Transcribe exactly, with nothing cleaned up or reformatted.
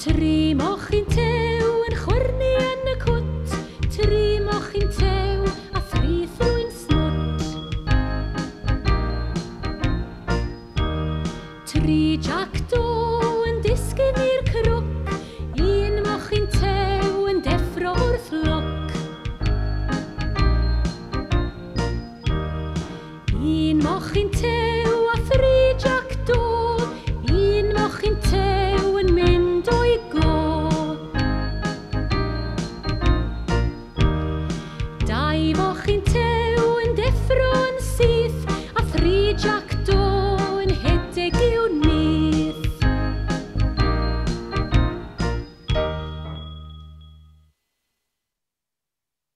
Tri mochyn tew yn chwyrnu yn y cwt, tri mochyn tew a thri thrwy'n snwt. Tri Jack Do yn disgyn i'r crwc, un mochyn tew yn deffro wrth lwc. Un mochyn tew